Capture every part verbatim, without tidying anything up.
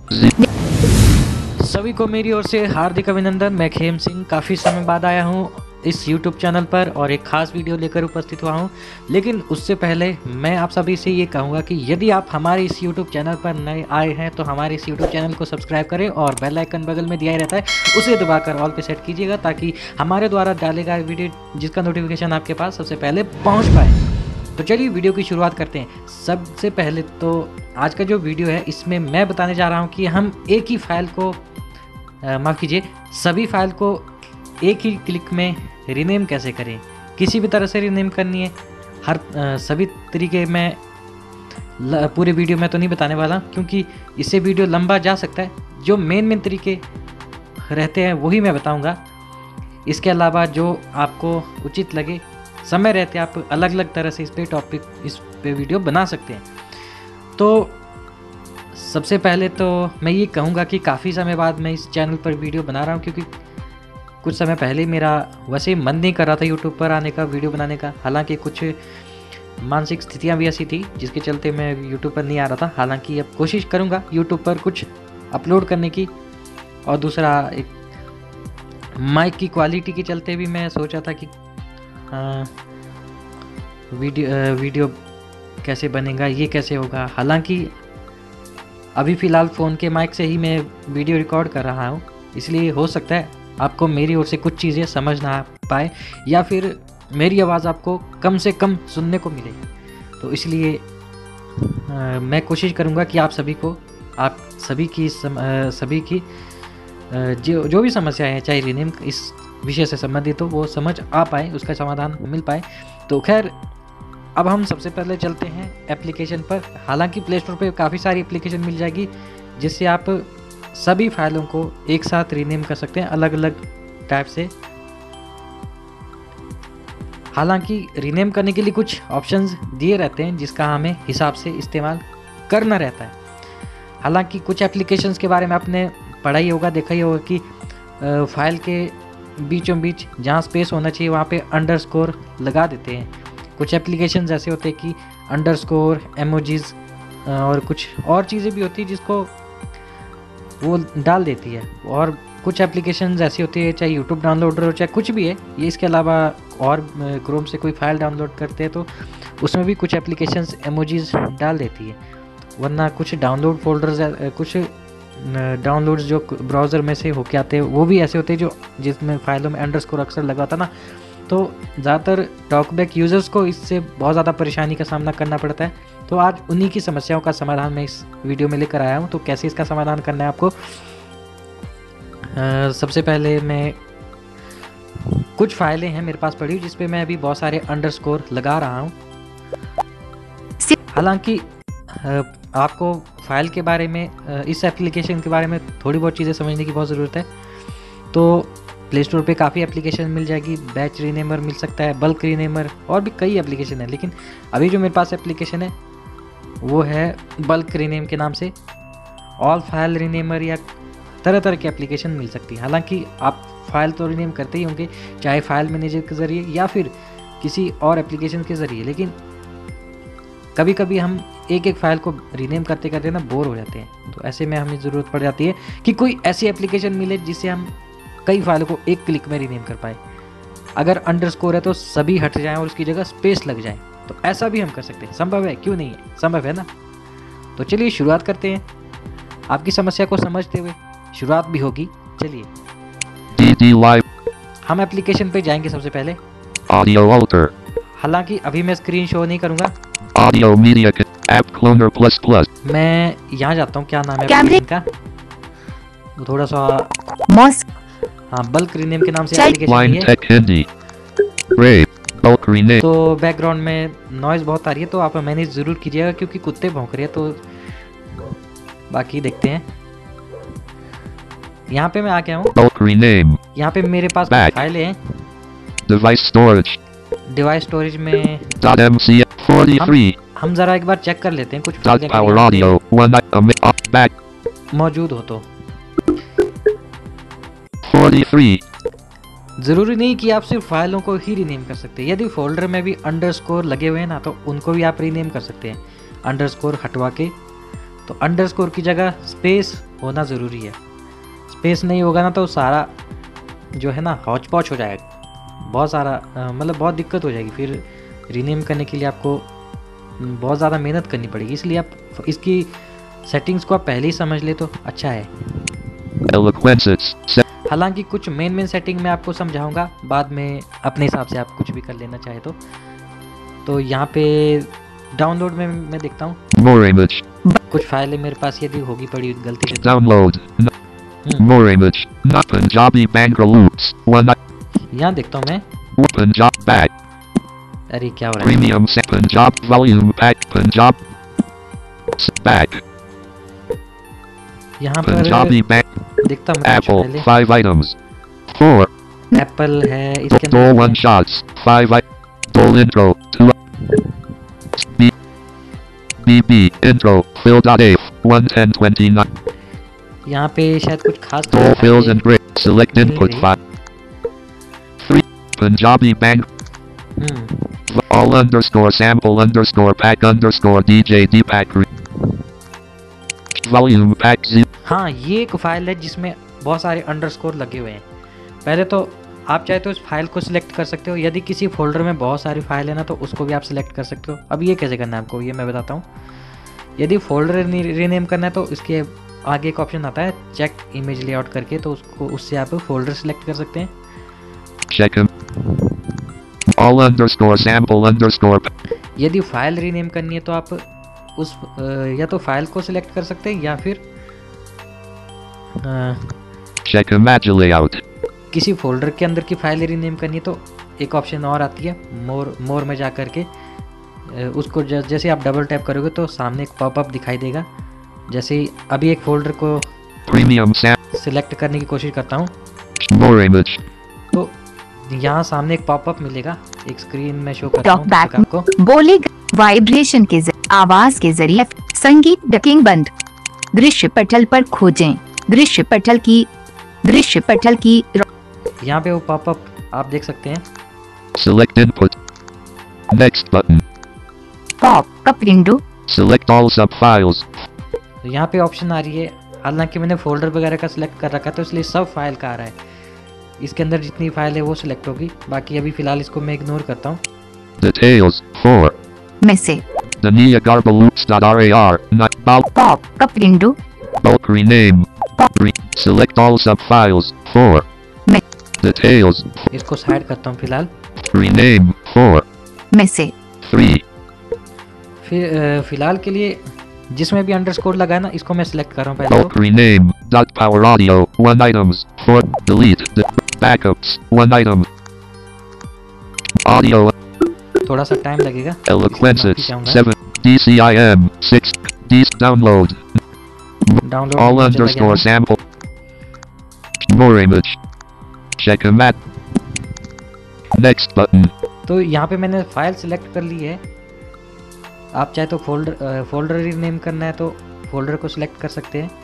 सभी को मेरी ओर से हार्दिक अभिनंदन। मैं खेम सिंह काफ़ी समय बाद आया हूँ इस YouTube चैनल पर और एक खास वीडियो लेकर उपस्थित हुआ हूँ। लेकिन उससे पहले मैं आप सभी से ये कहूँगा कि यदि आप हमारे इस YouTube चैनल पर नए आए हैं तो हमारे इस YouTube चैनल को सब्सक्राइब करें और बेल आइकन बगल में दिया ही रहता है उसे दबाकर ऑल पे सेट कीजिएगा ताकि हमारे द्वारा डाले गए वीडियो जिसका नोटिफिकेशन आपके पास सबसे पहले पहुँच पाए। तो चलिए वीडियो की शुरुआत करते हैं। सबसे पहले तो आज का जो वीडियो है इसमें मैं बताने जा रहा हूँ कि हम एक ही फाइल को माफ़ कीजिए सभी फाइल को एक ही क्लिक में रीनेम कैसे करें। किसी भी तरह से रीनेम करनी है, हर आ, सभी तरीके मैं ल, पूरे वीडियो में तो नहीं बताने वाला क्योंकि इससे वीडियो लंबा जा सकता है। जो मेन मेन तरीके रहते हैं वही मैं बताऊंगा। इसके अलावा जो आपको उचित लगे समय रहते आप अलग अलग तरह से इस पे टॉपिक इस पे वीडियो बना सकते हैं। तो सबसे पहले तो मैं ये कहूँगा कि काफ़ी समय बाद मैं इस चैनल पर वीडियो बना रहा हूँ क्योंकि कुछ समय पहले मेरा वैसे मन नहीं कर रहा था यूट्यूब पर आने का, वीडियो बनाने का। हालांकि कुछ मानसिक स्थितियाँ भी ऐसी थी जिसके चलते मैं यूट्यूब पर नहीं आ रहा था। हालांकि अब कोशिश करूँगा यूट्यूब पर कुछ अपलोड करने की। और दूसरा एक माइक की क्वालिटी के चलते भी मैं सोचा था कि आ, वीडियो वीडियो कैसे बनेगा, ये कैसे होगा। हालांकि अभी फ़िलहाल फ़ोन के माइक से ही मैं वीडियो रिकॉर्ड कर रहा हूँ, इसलिए हो सकता है आपको मेरी ओर से कुछ चीज़ें समझ ना पाए या फिर मेरी आवाज़ आपको कम से कम सुनने को मिले। तो इसलिए आ, मैं कोशिश करूँगा कि आप सभी को आप सभी की सम, आ, सभी की आ, जो जो भी समस्याएं हैं चाहे रीनेम इस विषय से संबंधित हो वो समझ आ पाए, उसका समाधान मिल पाए। तो खैर अब हम सबसे पहले चलते हैं एप्लीकेशन पर। हालांकि प्ले स्टोर पर काफ़ी सारी एप्लीकेशन मिल जाएगी जिससे आप सभी फाइलों को एक साथ रीनेम कर सकते हैं अलग अलग टाइप से। हालांकि रीनेम करने के लिए कुछ ऑप्शंस दिए रहते हैं जिसका हमें हिसाब से इस्तेमाल करना रहता है। हालांकि कुछ एप्लीकेशंस के बारे में आपने पढ़ा ही होगा, देखा ही होगा कि फाइल के बीचों बीच जहाँ स्पेस होना चाहिए वहाँ पे अंडरस्कोर लगा देते हैं। कुछ एप्लीकेशंस ऐसे होते हैं कि अंडरस्कोर, इमोजीज और कुछ और चीज़ें भी होती है जिसको वो डाल देती है। और कुछ एप्लीकेशंस ऐसी होती है चाहे यूट्यूब डाउनलोडर हो चाहे कुछ भी है ये, इसके अलावा और क्रोम से कोई फाइल डाउनलोड करते हैं तो उसमें भी कुछ एप्लीकेशंस इमोजीज डाल देती है। वरना कुछ डाउनलोड फोल्डर्स, कुछ डाउनलोड्स जो ब्राउज़र में से होके आते हैं वो भी ऐसे होते हैं जो जिसमें फाइलों में अंडरस्कोर अक्सर लगा होता ना। तो ज़्यादातर टॉकबैक यूज़र्स को इससे बहुत ज़्यादा परेशानी का सामना करना पड़ता है। तो आज उन्हीं की समस्याओं का समाधान मैं इस वीडियो में लेकर आया हूँ। तो कैसे इसका समाधान करना है आपको, आ, सबसे पहले मैं कुछ फाइलें हैं मेरे पास पड़ी जिस पे मैं अभी बहुत सारे अंडरस्कोर लगा रहा हूँ। हालांकि आपको फाइल के बारे में, इस एप्लीकेशन के बारे में थोड़ी बहुत चीज़ें समझने की बहुत ज़रूरत है। तो प्ले स्टोर पे काफ़ी एप्लीकेशन मिल जाएगी, बैच रीनेमर मिल सकता है, बल्क रीनेमर और भी कई एप्लीकेशन है। लेकिन अभी जो मेरे पास एप्लीकेशन है वो है बल्क रीनेम के नाम से। ऑल फाइल रीनेमर या तरह तरह की एप्लीकेशन मिल सकती है। हालांकि आप फाइल तो रीनेम करते ही होंगे चाहे फाइल मैनेजर के ज़रिए या फिर किसी और एप्लीकेशन के ज़रिए। लेकिन कभी कभी हम एक एक फाइल को रीनेम करते करते ना बोर हो जाते हैं। तो ऐसे में हमें ज़रूरत पड़ जाती है कि कोई ऐसी एप्लीकेशन मिले जिससे हम कई फाइलों को एक क्लिक में रीनेम कर पाए। अगर अंडरस्कोर है तो सभी हट जाएं और उसकी जगह स्पेस लग जाए। तो ऐसा भी हम कर सकते हैं। संभव है, क्यों नहीं है, संभव है ना। तो चलिए शुरुआत करते हैं। आपकी समस्या को समझते हुए शुरुआत भी होगी। चलिए हम एप्लीकेशन पे जाएंगे सबसे पहले। Audio alter. हालांकि अभी मैं स्क्रीन शो नहीं करूंगा। Audio media app cloner plus plus. मैं यहाँ जाता हूँ, क्या नाम है एप्लीकेशन का, वो थोड़ा सा मॉस्क, हाँ बल्क रीनेम के नाम से एप्लीकेशन है। तो बैकग्राउंड में नॉइज बहुत आ रही है तो आप मैनेज ज़रूर कीजिएगा क्योंकि कुत्ते भौंक रहे हैं। तो बाकी देखते हैं। यहाँ पे मैं आ गया हूँ। यहाँ पे मेरे पास फाइलें हैं। डिवाइस स्टोरेज, डिवाइस स्टोरेज में हम, हम जरा एक बार चेक कर लेते हैं कुछ मौजूद हो तो। ज़रूरी नहीं कि आप सिर्फ फाइलों को ही रीनेम कर सकते हैं। यदि फोल्डर में भी अंडरस्कोर लगे हुए हैं ना तो उनको भी आप रीनेम कर सकते हैं। अंडरस्कोर हटवा के तो अंडरस्कोर की जगह स्पेस होना ज़रूरी है। स्पेस नहीं होगा ना तो सारा जो है ना हौच पौच हो जाएगा, बहुत सारा मतलब बहुत दिक्कत हो जाएगी। फिर रीनेम करने के लिए आपको बहुत ज़्यादा मेहनत करनी पड़ेगी, इसलिए आप इसकी सेटिंग्स को आप पहले ही समझ ले तो अच्छा है। हालांकि कुछ मेन मेन सेटिंग मैं आपको समझाऊंगा, बाद में अपने हिसाब से आप कुछ भी कर लेना चाहे तो। तो यहाँ पे डाउनलोड में मैं देखता हूँ कुछ फाइलें मेरे पास यदि होगी पड़ी गलती से download more image not Punjabi Bangalores one यहाँ देखता हूँ मैं Punjab back अरे क्या हो रहा है premium set Punjab volume pack Punjab back यहाँ पर Punjabi back देखता हूँ Apple five items four Apple है इसके अंदर दो one shots five दो intro two B B B intro fill.af one ten twenty-nine यहाँ पे शायद कुछ खास दो fills and grid select input file three Punjabi bank hmm all underscore sample underscore pack underscore dj dpack volume pack zip हाँ ये एक file है जिसमें बहुत सारे अंडरस्कोर लगे हुए हैं। पहले तो आप चाहे तो इस फाइल को सिलेक्ट कर सकते हो, यदि किसी फोल्डर में बहुत सारी फाइल है ना तो उसको भी आप सिलेक्ट कर सकते हो। अब ये कैसे करना है आपको ये मैं बताता हूँ। यदि फोल्डर रीनेम करना है तो इसके आगे एक ऑप्शन आता है चेक इमेज लेआउट करके, तो उसको उससे आप फोल्डर सिलेक्ट कर सकते हैं। check all underscore sample underscore यदि फाइल रीनेम करनी है तो आप उस या तो फाइल को सिलेक्ट कर सकते हैं या फिर check image layout किसी फोल्डर के अंदर की फाइल रीनेम करनी है तो एक ऑप्शन और आती है मोर मोर में जा करके उसको जैसे आप डबल टैप करोगे तो सामने एक पॉपअप दिखाई देगा। जैसे ही अभी एक फोल्डर को प्रीमियम सिलेक्ट करने की कोशिश करता हूँ तो यहाँ सामने एक पॉपअप मिलेगा, एक स्क्रीन में शो करता हूँ आपको। बोले वाइब्रेशन के आवाज के जरिए संगीत डकिंग बंद। दृश्य पटल पर खोजें दृश्य पटल की दृश्य पटल की यहाँ पे वो पॉपअप आप देख सकते हैं। Select input next button popup window select all sub files तो यहाँ पे ऑप्शन आ रही है, हालांकि मैंने फोल्डर वगैरह का सिलेक्ट कर रखा है तो इसलिए सब फाइल का आ रहा है। इसके अंदर जितनी फाइल है वो सिलेक्ट होगी, बाकी अभी फिलहाल इसको मैं इग्नोर करता हूँ। details four में से Dania garbaloops.rar not popup window bulk rename Re select all sub files four में details इसको साइड करता हूँ फिलहाल। rename four में से three फिर फिलहाल के लिए जिसमें भी अंडरस्कोर लगा है ना इसको मैं सिलेक्ट कर रहा हूँ पहले bulk rename dot power audio one items four delete the backups one item audio थोड़ा सा टाइम लगेगा। eloquences seven dcim six d download download all underscore sample more image check image next button तो यहाँ पे मैंने file select कर ली है। आप चाहे तो फोल्डर फोल्डर रीनेम करना है तो फोल्डर को सिलेक्ट कर सकते हैं।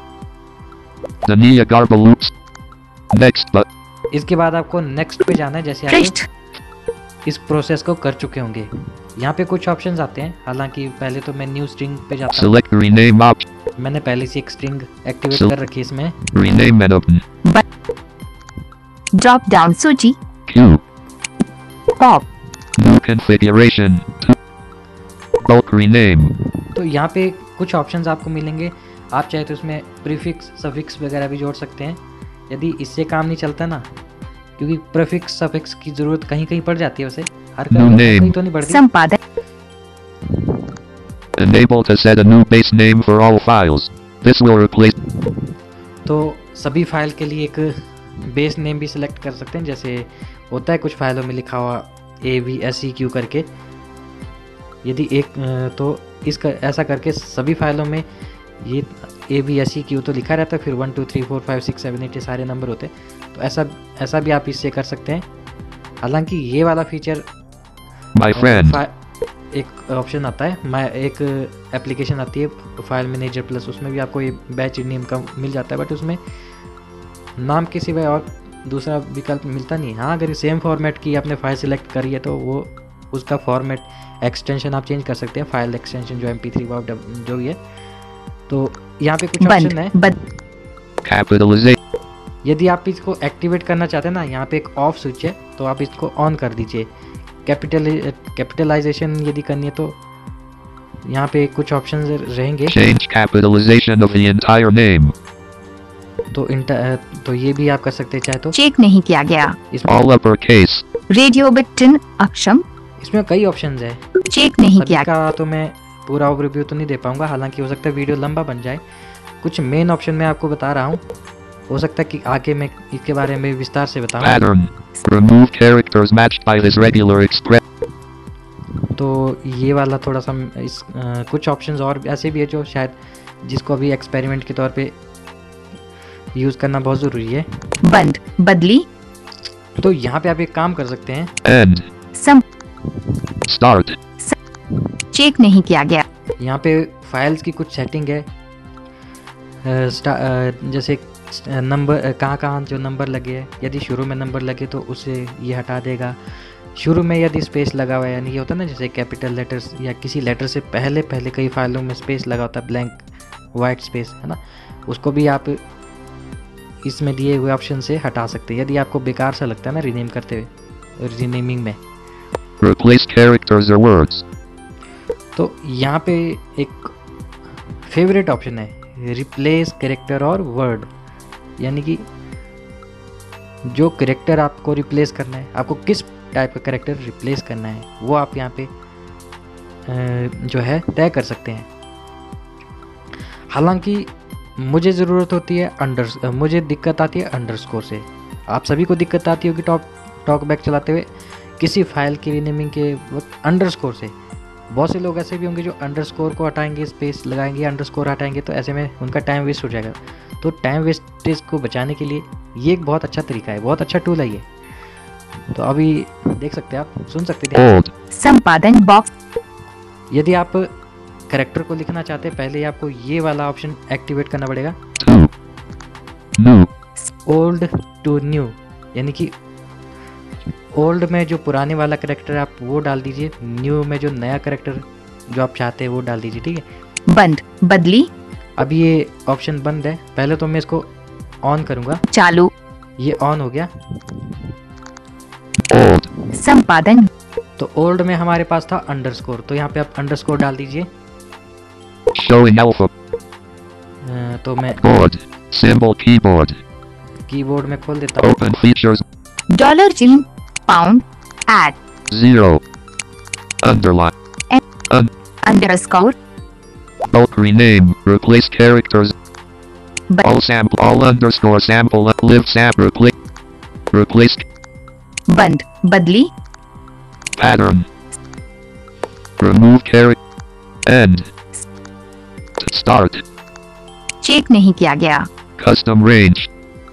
Dania garbaloops next but इसके बाद आपको नेक्स्ट पे जाना है, जैसे आप इस प्रोसेस को कर चुके होंगे। यहाँ पे कुछ ऑप्शंस आते हैं, हालांकि पहले तो मैं न्यू स्ट्रिंग पे जाता हूँ। select rename option मैंने पहले से एक स्ट्रिंग एक्टिवेट Sel- कर रखी है इसमें। rename menu ड्रॉप डाउन सूची Q pop new configuration bulk rename तो यहाँ पे कुछ ऑप्शंस आपको मिलेंगे, आप चाहे तो इसमें प्रीफिक्स सफिक्स वगैरह भी जोड़ सकते हैं। यदि इससे काम नहीं चलता ना, क्योंकि प्रीफिक्स सफिक्स की जरूरत कहीं कहीं पड़ जाती है, वैसे हर New name. कहीं तो नहीं पड़ती। संपादक enable to set a new base name for all files this will replace तो सभी फाइल के लिए एक बेस नेम भी सिलेक्ट कर सकते हैं, जैसे होता है कुछ फाइलों में लिखा हुआ A V S E Q करके। यदि एक तो इसका ऐसा करके सभी फाइलों में ये A V S E Q तो लिखा रहता है, फिर one two three four five six seven eight ये सारे नंबर होते हैं, तो ऐसा ऐसा भी आप इससे कर सकते हैं। हालांकि ये वाला फीचर my friend एक ऑप्शन आता है, मैं एक एप्लीकेशन आती है फाइल मैनेजर प्लस, उसमें भी आपको ये बैच नेम का मिल जाता है, बट उसमें नाम के सिवाय और दूसरा विकल्प मिलता नहीं। हाँ, अगर सेम फॉर्मेट की आपने फाइल सिलेक्ट करी है तो वो उसका फॉर्मेट एक्सटेंशन आप चेंज कर सकते हैं, फाइल एक्सटेंशन जो एम पी थ्री जो भी है। तो यहाँ पे कुछ बंद ऑप्शन है। बद Capitalization. यदि आप इसको एक्टिवेट करना चाहते हैं ना, यहाँ पे एक ऑफ स्विच है, तो आप इसको ऑन कर दीजिए। कैपिटल कैपिटलाइजेशन यदि करनी है तो यहाँ पे कुछ ऑप्शन रहेंगे। Change capitalization of the entire name. तो इंटर तो ये भी आप कर सकते हैं चाहे तो। चेक नहीं किया गया। इसमें All uppercase. रेडियो बटन अक्षम इसमें कई ऑप्शन है। चेक नहीं सभी किया। का तो मैं पूरा ओवरव्यू तो नहीं दे पाऊंगा, हालांकि हो सकता है वीडियो लंबा बन जाए। कुछ मेन ऑप्शन मैं आपको बता रहा हूँ, हो सकता है कि आगे मैं इसके बारे में विस्तार से बताऊं। Pattern. Remove characters matched by his regular express. तो ये वाला थोड़ा सा इस अ, कुछ ऑप्शंस और ऐसे भी है जो शायद जिसको अभी एक्सपेरिमेंट के तौर पे यूज़ करना बहुत ज़रूरी है। बंद बदली तो यहाँ पे आप एक काम कर सकते हैं। End. सम Start. चेक नहीं किया गया। यहाँ पे फाइल्स की कुछ सेटिंग है, अ, स्टा- अ, जैसे नंबर कहाँ कहाँ जो नंबर लगे हैं, यदि शुरू में नंबर लगे तो उसे ये हटा देगा। शुरू में यदि स्पेस लगा हुआ है, यानी ये होता है ना जैसे कैपिटल लेटर्स या किसी लेटर से पहले पहले कई फाइलों में स्पेस लगा होता है, ब्लैंक वाइट स्पेस है ना, उसको भी आप इसमें दिए हुए ऑप्शन से हटा सकते हैं यदि आपको बेकार सा लगता है ना रीनेम करते हुए, रीनेमिंग में। Replace characters or words. तो यहाँ पे एक फेवरेट ऑप्शन है, रिप्लेस कैरेक्टर और वर्ड, यानी कि जो कैरेक्टर आपको रिप्लेस करना है, आपको किस टाइप का कैरेक्टर रिप्लेस करना है, वो आप यहाँ पे अ, जो है तय कर सकते हैं। हालांकि मुझे ज़रूरत होती है अंडर मुझे दिक्कत आती है अंडरस्कोर से। आप सभी को दिक्कत आती होगी टॉक टॉक बैक चलाते हुए किसी फाइल की रीनेमिंग के वक्त अंडरस्कोर से। बहुत से लोग ऐसे भी होंगे जो अंडरस्कोर को हटाएंगे, स्पेस लगाएंगे, अंडरस्कोर हटाएंगे, तो ऐसे में उनका टाइम वेस्ट हो जाएगा। तो टाइम वेस्टेज को बचाने के लिए ये एक बहुत अच्छा तरीका है, बहुत अच्छा टूल है ये। तो अभी देख सकते हैं, आप सुन सकते थे। Old. संपादन बॉक्स यदि आप कैरेक्टर को लिखना चाहते हैं, पहले आपको ये वाला ऑप्शन एक्टिवेट करना पड़ेगा, Two. New. Old to new, यानी कि ओल्ड में जो पुराने वाला कैरेक्टर है आप वो डाल दीजिए, न्यू में जो नया कैरेक्टर जो आप चाहते हैं वो डाल दीजिए, ठीक है। बंद बदली अब ये ऑप्शन बंद है, पहले तो मैं इसको ऑन करूंगा। चालू ये ऑन हो गया। Old. संपादन तो ओल्ड में हमारे पास था अंडरस्कोर, तो यहाँ पे आप अंडरस्कोर डाल दीजिए। Showing alpha. अ, तो मैं Board. Symbol keyboard. कीबोर्ड में खोल देता हूँ। Open features. डॉलर चिन्ह pound at Zero. Underline. Un. Underscore Bulk rename. Replace characters. ब- All sample. All underscore sample. Live sam. Replace. Replace. बंद बदली Pattern. Remove character. End. Start. Check नहीं किया गया। Custom range.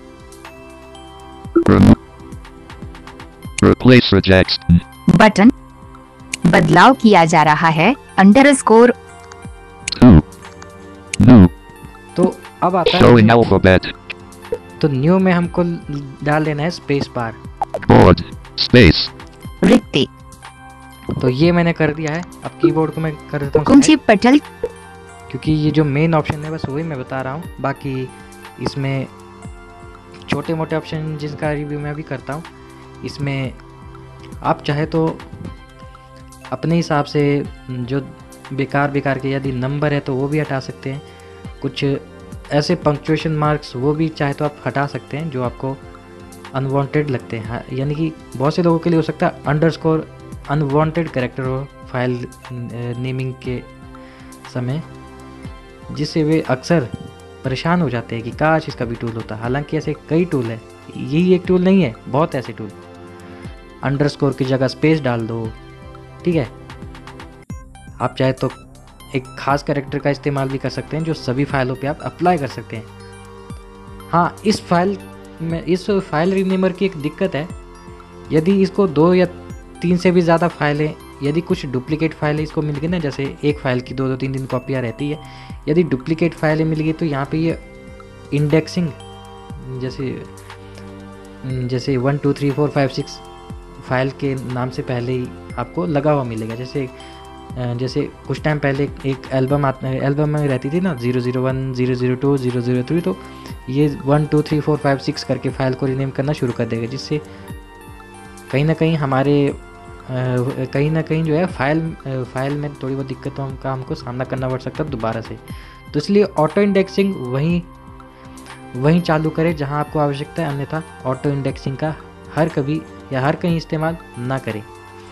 Remove. Replace rejection. Button बदलाव किया जा रहा है अंडरस्कोर Two. New. तो अब आता Showing है, alphabet. तो न्यू में हमको डाल देना है स्पेस बार। Board. Space. रिक्ति तो ये मैंने कर दिया है। अब कीबोर्ड को मैं कर देता हूँ कुंजी slide, पटल क्योंकि ये जो मेन ऑप्शन है बस वही मैं बता रहा हूँ। बाकी इसमें छोटे मोटे ऑप्शन जिसका रिव्यू मैं भी करता हूँ, इसमें आप चाहे तो अपने हिसाब से जो बेकार बेकार के यदि नंबर है तो वो भी हटा सकते हैं। कुछ ऐसे पंक्चुएशन मार्क्स वो भी चाहे तो आप हटा सकते हैं जो आपको अनवांटेड लगते हैं। हाँ, यानी कि बहुत से लोगों के लिए हो सकता है अंडरस्कोर अनवांटेड कैरेक्टर हो फाइल नेमिंग के समय, जिससे वे अक्सर परेशान हो जाते हैं कि काश इसका भी टूल होता। हालांकि ऐसे कई टूल है, यही एक टूल नहीं है, बहुत ऐसे टूल। अंडरस्कोर की जगह स्पेस डाल दो, ठीक है। आप चाहे तो एक खास कैरेक्टर का इस्तेमाल भी कर सकते हैं जो सभी फाइलों पे आप अप्लाई कर सकते हैं। हाँ, इस फाइल में इस फाइल रीनेमर की एक दिक्कत है, यदि इसको दो या तीन से भी ज़्यादा फाइलें, यदि कुछ डुप्लीकेट फाइलें इसको मिल गई ना, जैसे एक फ़ाइल की दो दो तीन तीन कॉपियाँ रहती है, यदि डुप्लीकेट फाइलें मिल गई तो यहाँ पे ये इंडेक्सिंग जैसे जैसे one two three four five six file के नाम से पहले ही आपको लगा हुआ मिलेगा। जैसे जैसे कुछ टाइम पहले एक एल्बम आत एल्बम में रहती थी ना, zero zero one, zero zero two, zero zero three, तो ये one two three four five six करके फाइल को रीनेम करना शुरू कर देगा, जिससे कहीं ना कहीं हमारे कहीं ना कहीं जो है फाइल फाइल में थोड़ी बहुत दिक्कतों का हमको सामना करना पड़ सकता है दोबारा से। तो इसलिए ऑटो इंडेक्सिंग वहीं वहीं चालू करें जहां आपको आवश्यकता है, अन्यथा ऑटो इंडेक्सिंग का हर कभी या हर कहीं इस्तेमाल ना करें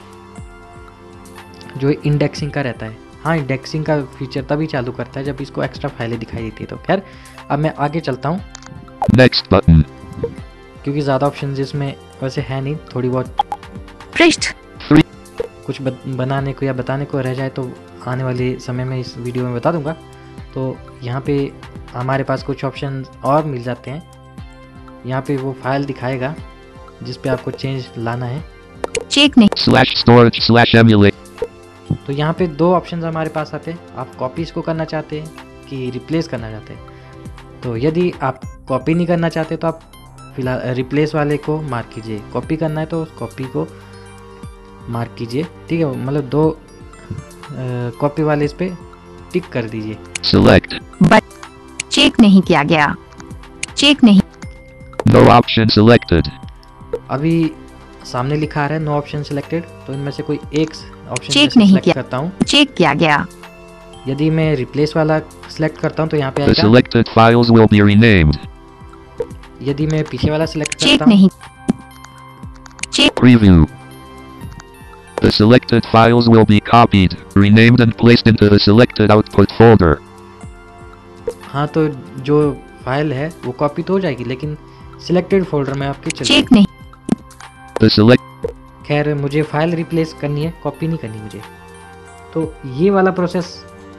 जो इंडेक्सिंग का रहता है। हाँ, इंडेक्सिंग का फीचर तभी चालू करता है जब इसको एक्स्ट्रा फाइलें दिखाई देती है। तो खैर अब मैं आगे चलता हूँ, Next button. क्योंकि ज़्यादा ऑप्शन इसमें वैसे है नहीं, थोड़ी बहुत पृष्ठ कुछ बनाने को या बताने को रह जाए तो आने वाले समय में इस वीडियो में बता दूंगा। तो यहाँ पे हमारे पास कुछ ऑप्शन और मिल जाते हैं। यहाँ पे वो फाइल दिखाएगा जिस पे आपको चेंज लाना है। चेक नहीं, Slash storage slash emulate. तो यहाँ पे दो ऑप्शंस हमारे पास आते हैं, आप कॉपी इसको करना चाहते हैं कि रिप्लेस करना चाहते हैं। तो यदि आप कॉपी नहीं करना चाहते तो आप फिलहाल रिप्लेस वाले को मार्क कीजिए, कॉपी करना है तो कॉपी को मार्क कीजिए, ठीक है। मतलब दो कॉपी वाले इस पे टिक कर दीजिए। Select. बट चेक नहीं किया गया, चेक नहीं, No option selected. अभी सामने लिखा आ रहा है नो ऑप्शन सिलेक्टेड, तो इनमें से कोई एक ऑप्शन चेक नहीं सेलेक्ट किया। करता हूँ। चेक किया गया, यदि मैं रिप्लेस वाला सिलेक्ट करता हूँ तो यहाँ पे The आएगा, selected files will be renamed. यदि मैं पीछे वाला सिलेक्ट चेक करता हूँ, नहीं, check Preview. The selected files will be copied, renamed and placed into the selected output folder. हाँ तो जो फाइल है वो कॉपी तो हो जाएगी लेकिन सिलेक्टेड फोल्डर में आपके चल चेक नहीं, The select खैर मुझे फाइल रिप्लेस करनी है, कॉपी नहीं करनी मुझे। तो ये वाला प्रोसेस,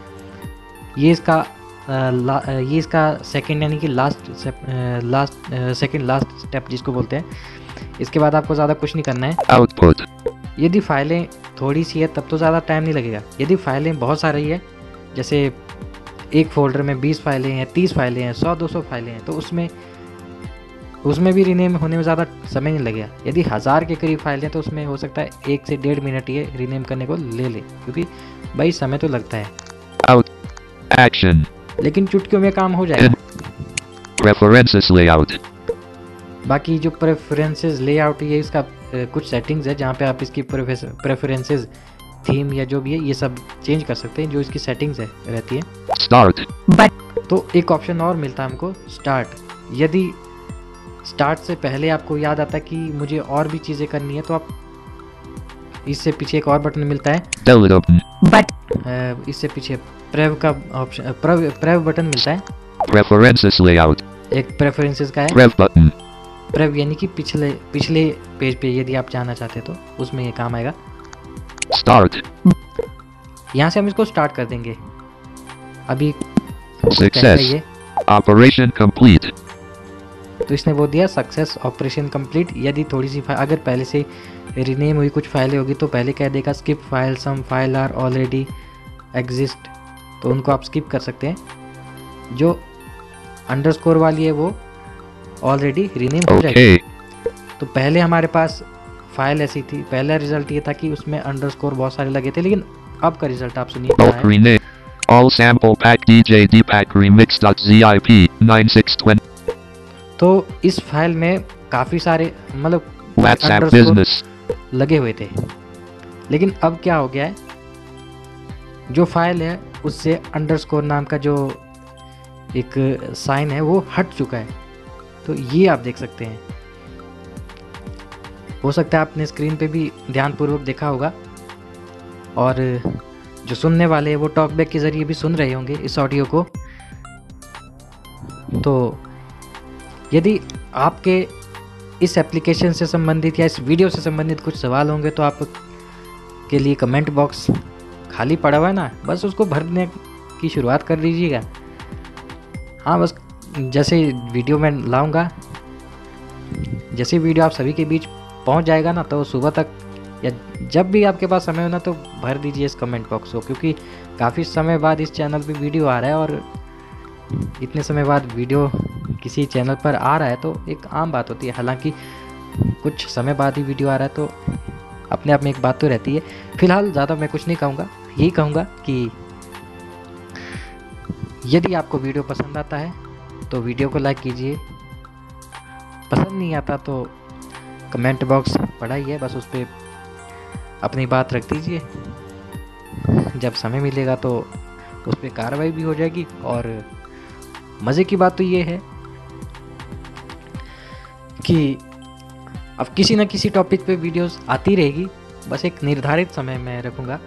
ये इसका आ, ला, आ, ये इसका सेकंड यानी कि last last second last step जिसको बोलते हैं। इसके बाद आपको ज़्यादा कुछ नहीं करना है। output. यदि फाइलें थोड़ी सी है तब तो ज़्यादा टाइम नहीं लगेगा। यदि फाइलें बहुत सारी है, जैसे एक फोल्डर में बीस फाइलें हैं, तीस फाइलें हैं, सौ दो सौ फाइलें हैं, तो उसमें उसमें भी रीनेम होने में ज़्यादा समय नहीं लगेगा। यदि हज़ार के करीब फाइलें हैं तो उसमें हो सकता है एक से डेढ़ मिनट ये रीनेम करने को ले ले, क्योंकि भाई समय तो लगता है, Out. Action. लेकिन चुटकियों में काम हो जाएगा। Preferences layout. बाकी जो प्रेफरेंसेस लेआउट, ये इसका अ, कुछ सेटिंग्स है जहाँ पे आप इसकी प्रेफरेंसेस, थीम या जो भी है ये सब चेंज कर सकते हैं, जो इसकी सेटिंग्स है रहती है। Start. बट तो एक ऑप्शन और मिलता है हमको, स्टार्ट। यदि स्टार्ट से पहले आपको याद आता है कि मुझे और भी चीज़ें करनी है तो आप इससे पीछे एक और बटन मिलता है, Delete button. बट अ, इससे पीछे प्रेव का ऑप्शन, प्रेव प्रेव बटन मिलता है। Preferences layout. एक प्रेफरेंसेस का है Prev button. प्रेव, यानी कि पिछले पिछले पेज पे यदि आप जाना चाहते तो उसमें ये काम आएगा। Start. यहाँ से हम इसको स्टार्ट कर देंगे। अभी Success. कहता है ये, Operation complete. तो इसने वो दिया सक्सेस ऑपरेशन कंप्लीट। यदि थोड़ी सी फाइल अगर पहले से रीनेम हुई कुछ फाइलें होगी तो पहले कह देगा skip file, some file are already exist, तो उनको आप स्किप कर सकते हैं। जो अंडरस्कोर वाली है वो ऑलरेडी रीनेम हो जाएगी। Okay. तो पहले हमारे पास फाइल ऐसी थी, पहला रिजल्ट ये था कि उसमें अंडरस्कोर बहुत सारे लगे थे, लेकिन अब का रिजल्ट आप सुनिए क्या Bulk है। rename. All sample pack D J Deepak remix.zip ninety-six twenty. तो इस फाइल में काफ़ी सारे मतलब WhatsApp underscore business. लगे हुए थे, लेकिन अब क्या हो गया है, जो फाइल है उससे अंडरस्कोर नाम का जो एक साइन है वो हट चुका है। तो ये आप देख सकते हैं, हो सकता है आपने स्क्रीन पे भी ध्यानपूर्वक देखा होगा, और जो सुनने वाले हैं वो टॉकबैक के ज़रिए भी सुन रहे होंगे इस ऑडियो को। तो यदि आपके इस एप्लीकेशन से संबंधित या इस वीडियो से संबंधित कुछ सवाल होंगे तो आप के लिए कमेंट बॉक्स खाली पड़ा हुआ है ना, बस उसको भरने की शुरुआत कर दीजिएगा। हाँ, बस जैसे वीडियो में लाऊंगा, जैसे वीडियो आप सभी के बीच पहुंच जाएगा ना, तो सुबह तक या जब भी आपके पास समय हो ना तो भर दीजिए इस कमेंट बॉक्स को, क्योंकि काफ़ी समय बाद इस चैनल पे वीडियो आ रहा है, और इतने समय बाद वीडियो किसी चैनल पर आ रहा है तो एक आम बात होती है। हालांकि कुछ समय बाद ही वीडियो आ रहा है तो अपने आप में एक बात तो रहती है। फिलहाल ज़्यादा मैं कुछ नहीं कहूँगा, यही कहूँगा कि यदि आपको वीडियो पसंद आता है तो वीडियो को लाइक कीजिए, पसंद नहीं आता तो कमेंट बॉक्स पड़ा ही है, बस उस पर अपनी बात रख दीजिए। जब समय मिलेगा तो उस पर कार्रवाई भी हो जाएगी। और मज़े की बात तो ये है कि अब किसी न किसी टॉपिक पे वीडियोस आती रहेगी, बस एक निर्धारित समय में रखूँगा।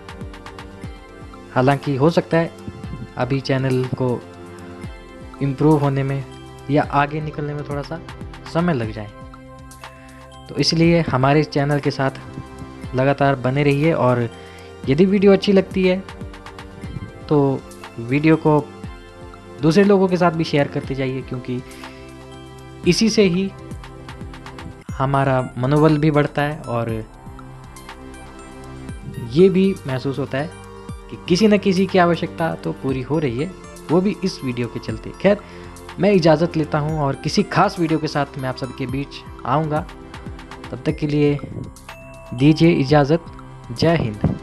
हालांकि हो सकता है अभी चैनल को इम्प्रूव होने में या आगे निकलने में थोड़ा सा समय लग जाए, तो इसलिए हमारे चैनल के साथ लगातार बने रहिए। और यदि वीडियो अच्छी लगती है तो वीडियो को दूसरे लोगों के साथ भी शेयर करते जाइए, क्योंकि इसी से ही हमारा मनोबल भी बढ़ता है और ये भी महसूस होता है कि किसी न किसी की आवश्यकता तो पूरी हो रही है, वो भी इस वीडियो के चलते। खैर, मैं इजाज़त लेता हूँ और किसी खास वीडियो के साथ मैं आप सबके बीच आऊँगा। तब तक के लिए दीजिए इजाज़त। जय हिंद।